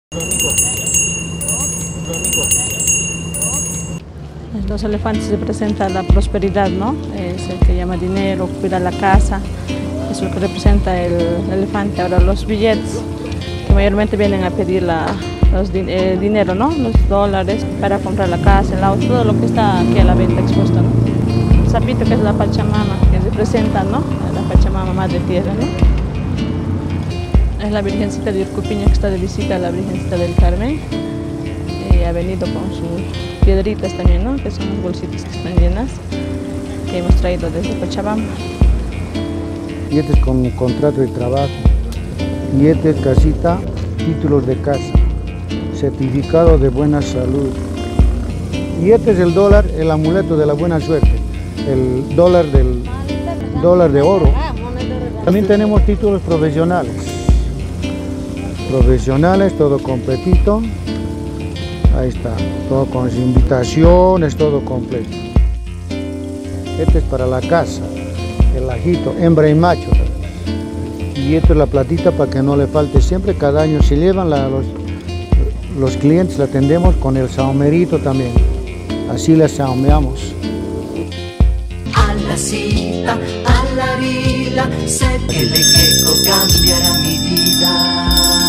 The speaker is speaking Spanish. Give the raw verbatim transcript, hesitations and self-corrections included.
Los elefantes representan la prosperidad, ¿no? Es el que llama dinero, cuida la casa, es lo que representa el elefante. Ahora los billetes, que mayormente vienen a pedir la, los eh, dinero, ¿no? Los dólares para comprar la casa, el auto, todo lo que está aquí a la venta expuesto, ¿no? El sapito, que es la Pachamama, que representa, ¿no? La Pachamama, madre tierra, ¿no? Es la Virgencita de Urcupiña, que está de visita a la Virgencita del Carmen. Y ha venido con sus piedritas también, ¿no? Que son unas bolsitas que están llenas, que hemos traído desde Cochabamba. Y este es con contrato de trabajo. Y este es casita, títulos de casa, certificado de buena salud. Y este es el dólar, el amuleto de la buena suerte, el dólar del dólar de oro. También tenemos títulos profesionales. Profesionales, todo completito. Ahí está, todo con invitaciones, todo completo. Este es para la casa, el ajito, hembra y macho. Y esto es la platita para que no le falte siempre. Cada año se llevan la, los, los clientes, la atendemos con el saumerito también. Así la saumeamos. A la cita, a la vila, sé que el queco cambiará mi vida.